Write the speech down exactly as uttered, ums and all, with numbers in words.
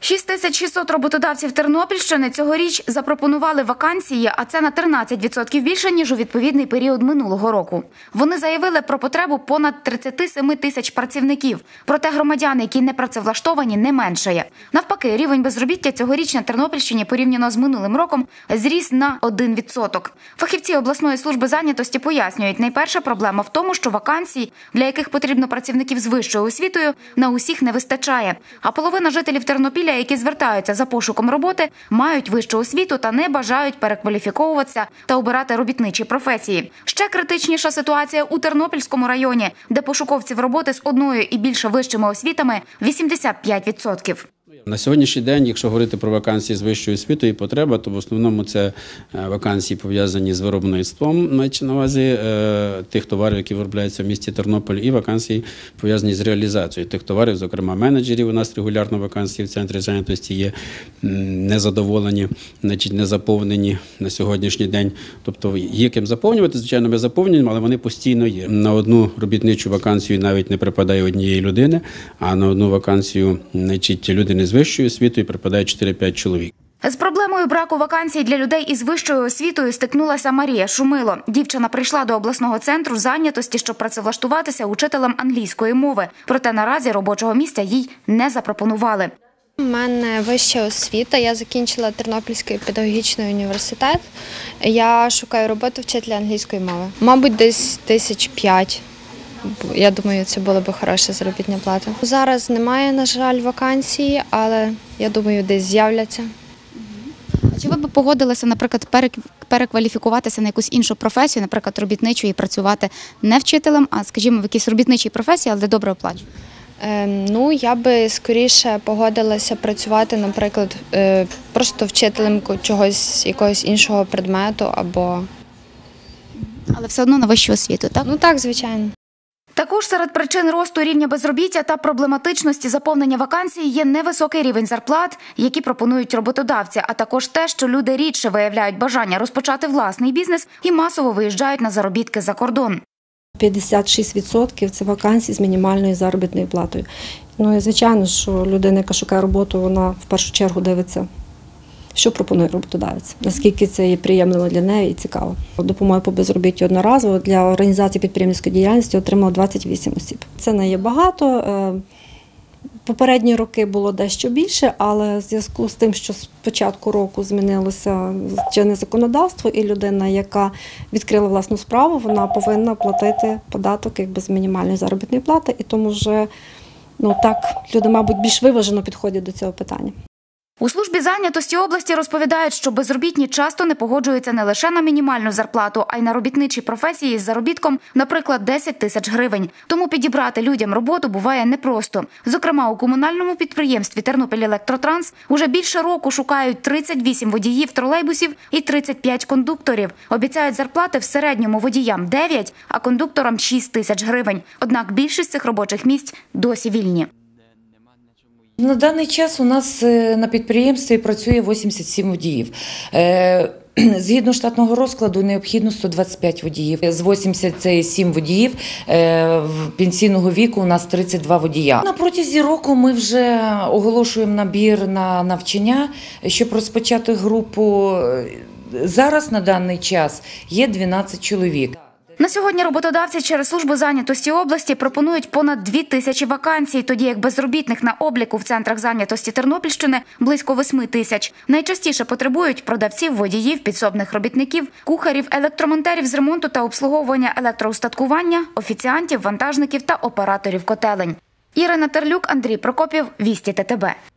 шість тисяч шістсот роботодавців Тернопільщини цьогоріч запропонували вакансії, а це на тринадцять відсотків більше, ніж у відповідний період минулого року. Вони заявили про потребу понад тридцять сім тисяч працівників. Проте громадяни, які не працевлаштовані, не меншає. Навпаки, рівень безробіття цьогоріч на Тернопільщині порівняно з минулим роком зріс на один відсоток. Фахівці обласної служби зайнятості пояснюють, найперша проблема в тому, що вакансій, для яких потрібно працівників з вищою освітою, на усіх не вистачає. А половина жителів Тернопіля, які звертаються за пошуком роботи, мають вищу освіту та не бажають перекваліфіковуватися та обирати робітничі професії. Ще критичніша ситуація у Тернопільському районі, де пошуковців роботи з одною і більше вищими освітами – вісімдесят п'ять відсотків. На сьогоднішній день, якщо говорити про вакансії з вищою освітою і потреба, то в основному це вакансії пов'язані з виробництвом, маючи на увазі тих товарів, які виробляються в місті Тернопіль, і вакансії пов'язані з реалізацією тих товарів, зокрема менеджерів. У нас регулярно вакансії в центрі зайнятості є незадоволені, значить не заповнені на сьогоднішній день. Тобто є ким заповнювати, звичайно, ми заповнюємо, але вони постійно є. На одну робітничу вакансію навіть не припадає однієї людини, а на одну вакансію, значить, людини з вищою освітою припадає чотири-п'ять чоловік. З проблемою браку вакансій для людей із вищою освітою стикнулася Марія Шумило. Дівчина прийшла до обласного центру зайнятості, щоб працевлаштуватися учителем англійської мови. Проте наразі робочого місця їй не запропонували. У мене вища освіта, я закінчила Тернопільський педагогічний університет. Я шукаю роботу вчителя англійської мови. Мабуть, десь тисяч п'ять. Я думаю, це була б хороша заробітна плата. Зараз немає, на жаль, вакансій, але я думаю, десь з'являться. А чи ви б погодилися, наприклад, перекваліфікуватися на якусь іншу професію, наприклад, робітничу, і працювати не вчителем, а, скажімо, в якійсь робітничій професії, але добре оплачують? Е, ну, я би скоріше погодилася працювати, наприклад, е, просто вчителем чогось, якогось іншого предмету або… Але все одно на вищу освіту, так? Ну так, звичайно. Також серед причин росту рівня безробіття та проблематичності заповнення вакансій є невисокий рівень зарплат, які пропонують роботодавці, а також те, що люди рідше виявляють бажання розпочати власний бізнес і масово виїжджають на заробітки за кордон. п'ятдесят шість відсотків – це вакансії з мінімальною заробітною платою. Ну і звичайно, що людина, яка шукає роботу, вона в першу чергу дивиться, що пропонує роботодавець, наскільки це є приємно для неї і цікаво. Допомогу по безробіттю одноразово для організації підприємницької діяльності отримало двадцять вісім осіб. Це не є багато. Попередні роки було дещо більше, але в зв'язку з тим, що з початку року змінилося чинне законодавство, і людина, яка відкрила власну справу, вона повинна платити податок якби з мінімальної заробітної плати, і тому вже, ну так, люди, мабуть, більш виважено підходять до цього питання. У службі зайнятості області розповідають, що безробітні часто не погоджуються не лише на мінімальну зарплату, а й на робітничі професії з заробітком, наприклад, десять тисяч гривень. Тому підібрати людям роботу буває непросто. Зокрема, у комунальному підприємстві «Тернопільелектротранс» уже більше року шукають тридцять вісім водіїв тролейбусів і тридцять п'ять кондукторів. Обіцяють зарплати в середньому водіям дев'ять, а кондукторам шість тисяч гривень. Однак більшість цих робочих місць досі вільні. На даний час у нас на підприємстві працює вісімдесят сім водіїв. Згідно штатного розкладу необхідно сто двадцять п'ять водіїв. З вісімдесят сім водіїв пенсійного віку у нас тридцять два водія. На протязі року ми вже оголошуємо набір на навчання, щоб розпочати групу. Зараз на даний час є дванадцять чоловік. На сьогодні роботодавці через службу зайнятості області пропонують понад дві тисячі вакансій, тоді як безробітних на обліку в центрах зайнятості Тернопільщини близько восьми тисяч. Найчастіше потребують продавців, водіїв, підсобних робітників, кухарів, електромонтерів з ремонту та обслуговування електроустаткування, офіціантів, вантажників та операторів котелень. Ірина Терлюк, Андрій Прокопів, Вісті ТТБ.